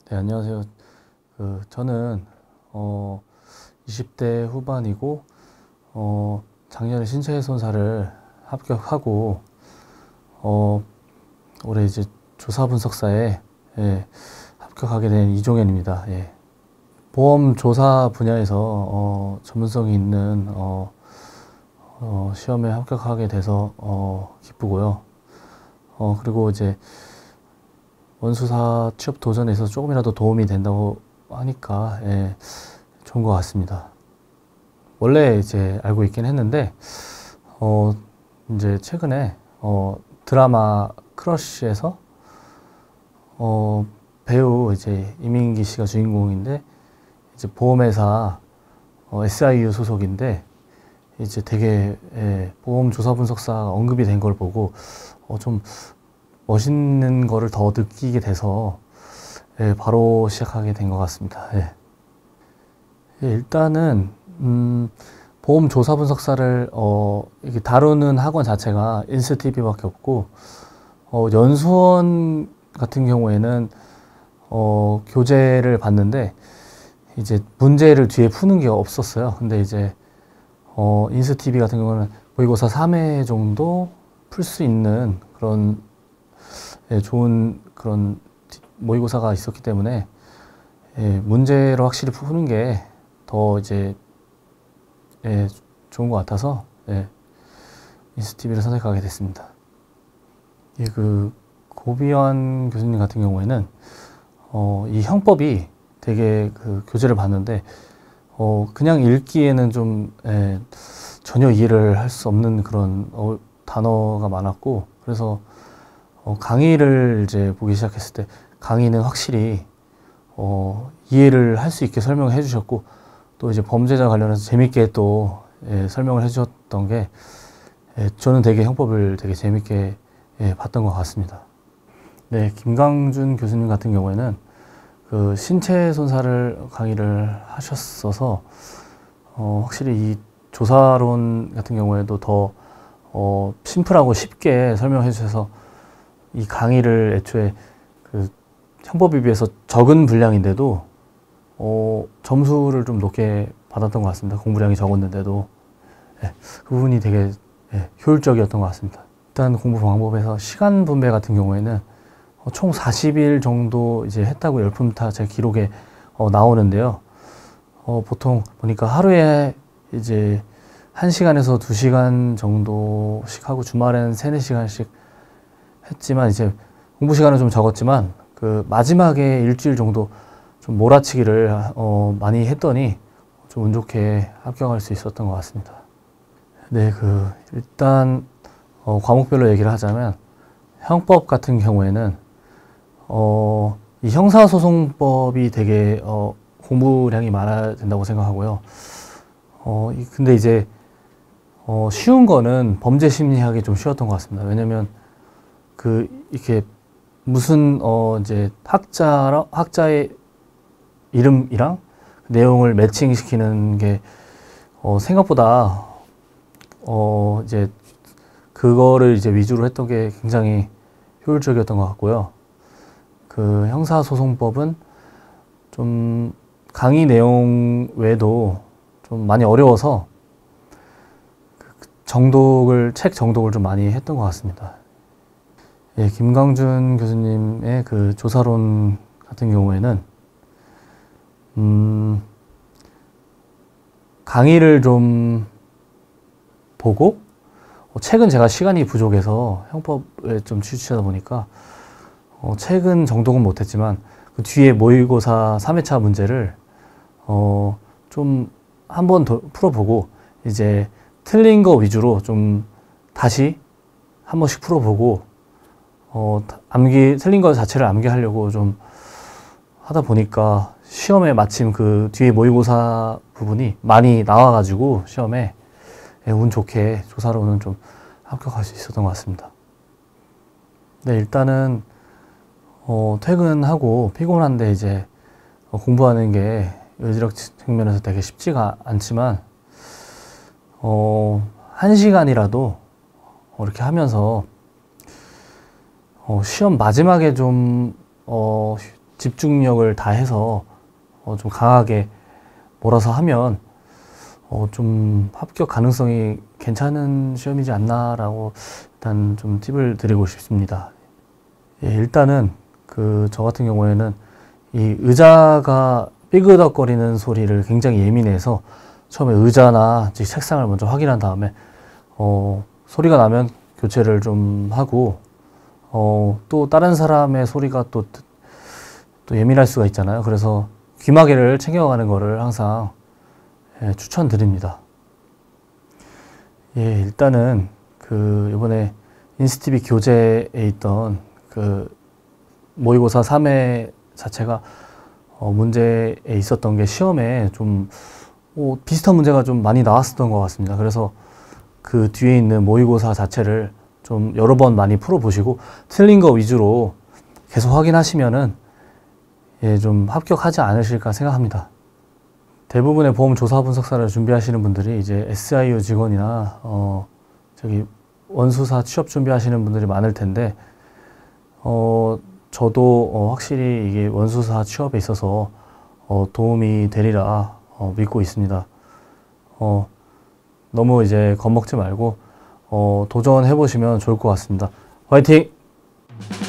네, 안녕하세요. 저는 20대 후반이고 작년에 신체손사를 합격하고 어, 올해 이제 조사분석사에 합격하게 된 이종현입니다. 예. 보험 조사 분야에서 전문성이 있는 시험에 합격하게 돼서 기쁘고요. 그리고 이제 원수사 취업 도전에서 조금이라도 도움이 된다고 하니까 좋은 것 같습니다. 원래 이제 알고 있긴 했는데 이제 최근에 드라마 크러쉬에서 배우 이제 이민기 씨가 주인공인데 이제 보험회사 SIU 소속인데 이제 되게 보험 조사 분석사가 언급이 된 걸 보고 좀 멋있는 거를 더 느끼게 돼서 바로 시작하게 된 것 같습니다. 일단은 보험 조사 분석사를 이렇게 다루는 학원 자체가 인스티비밖에 없고 연수원 같은 경우에는 교재를 봤는데 이제 문제를 뒤에 푸는 게 없었어요. 근데 이제 인스티비 같은 경우는 모의고사 3회 정도 풀 수 있는 그런 좋은 그런 모의고사가 있었기 때문에 문제를 확실히 푸는 게 더 이제 좋은 것 같아서 인스티비를 선택하게 됐습니다. 그 고비원 교수님 같은 경우에는 이 형법이 되게 그 교재를 봤는데 그냥 읽기에는 좀 전혀 이해를 할 수 없는 그런 단어가 많았고, 그래서 강의를 이제 보기 시작했을 때 강의는 확실히 이해를 할 수 있게 설명해 주셨고, 또 이제 범죄자 관련해서 재밌게 또 설명을 해 주셨던 게 저는 되게 형법을 되게 재밌게 봤던 것 같습니다. 네, 김강준 교수님 같은 경우에는 그 신체손사를 강의를 하셨어서 확실히 이 조사론 같은 경우에도 더 심플하고 쉽게 설명해 주셔서 이 강의를 애초에 그 형법에 비해서 적은 분량인데도 점수를 좀 높게 받았던 것 같습니다. 공부량이 적었는데도 그 부분이 되게 효율적이었던 것 같습니다. 일단 공부 방법에서 시간 분배 같은 경우에는 총 40일 정도 이제 했다고 열품타 제 기록에 나오는데요. 보통 보니까 하루에 이제 1시간에서 2시간 정도씩 하고 주말에는 3, 4시간씩 했지만, 이제 공부 시간은 좀 적었지만 그 마지막에 일주일 정도 좀 몰아치기를 많이 했더니 좀 운 좋게 합격할 수 있었던 것 같습니다. 네, 일단 과목별로 얘기를 하자면 형법 같은 경우에는 이 형사소송법이 되게 공부량이 많아야 된다고 생각하고요. 근데 이제 쉬운 거는 범죄심리학이 좀 쉬웠던 것 같습니다. 왜냐면 이렇게 무슨 이제 학자의 이름이랑 내용을 매칭시키는 게 생각보다 이제 그거를 이제 위주로 했던 게 굉장히 효율적이었던 것 같고요. 그 형사소송법은 좀 강의 내용 외에도 좀 많이 어려워서 책 정독을 좀 많이 했던 것 같습니다. 김강준 교수님의 그 조사론 같은 경우에는 강의를 좀 보고 책은 제가 시간이 부족해서 형법에 좀 치우치다 보니까 책은 정독은 못했지만 그 뒤에 모의고사 3회차 문제를 좀 한 번 더 풀어보고 이제 틀린 거 위주로 좀 다시 한 번씩 풀어보고 틀린 거 자체를 암기하려고 좀 하다 보니까 시험에 마침 그 뒤에 모의고사 부분이 많이 나와가지고 시험에 운 좋게 조사로는 좀 합격할 수 있었던 것 같습니다. 네, 일단은 퇴근하고 피곤한데 이제 공부하는 게 의지력 측면에서 되게 쉽지가 않지만 1시간이라도 이렇게 하면서 시험 마지막에 좀 집중력을 다해서 좀 강하게 몰아서 하면 좀 합격 가능성이 괜찮은 시험이지 않나라고 일단 좀 팁을 드리고 싶습니다. 예, 일단은 저 같은 경우에는 이 의자가 삐그덕거리는 소리를 굉장히 예민해서 처음에 의자나 책상을 먼저 확인한 다음에 소리가 나면 교체를 좀 하고 또 다른 사람의 소리가 또 예민할 수가 있잖아요. 그래서 귀마개를 챙겨가는 거를 항상 추천드립니다. 예, 일단은 이번에 인스티비 교재에 있던 모의고사 3회 자체가 문제에 있었던 게 시험에 좀 비슷한 문제가 좀 많이 나왔었던 것 같습니다. 그래서 그 뒤에 있는 모의고사 자체를 좀 여러 번 많이 풀어보시고 틀린 거 위주로 계속 확인하시면은 좀 합격하지 않으실까 생각합니다. 대부분의 보험조사 분석사를 준비하시는 분들이 이제 SIU 직원이나 원수사 취업 준비하시는 분들이 많을 텐데 저도 확실히 이게 원수사 취업에 있어서 도움이 되리라 믿고 있습니다. 너무 이제 겁먹지 말고 도전해 보시면 좋을 것 같습니다. 화이팅!